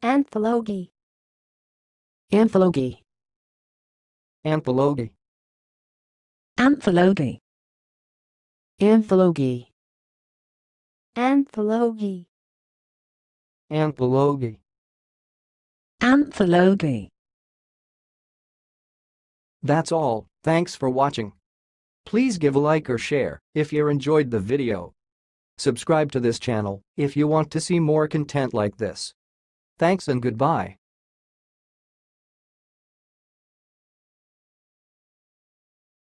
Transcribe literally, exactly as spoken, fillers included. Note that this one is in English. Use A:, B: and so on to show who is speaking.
A: Anthologie.
B: Anthologie.
C: Anthologie.
D: Anthologie.
B: Anthologie.
A: Anthologie.
C: Anthologie.
D: Anthologie.
C: That's all, thanks for watching. Please give a like or share if you enjoyed the video. Subscribe to this channel if you want to see more content like this. Thanks and goodbye.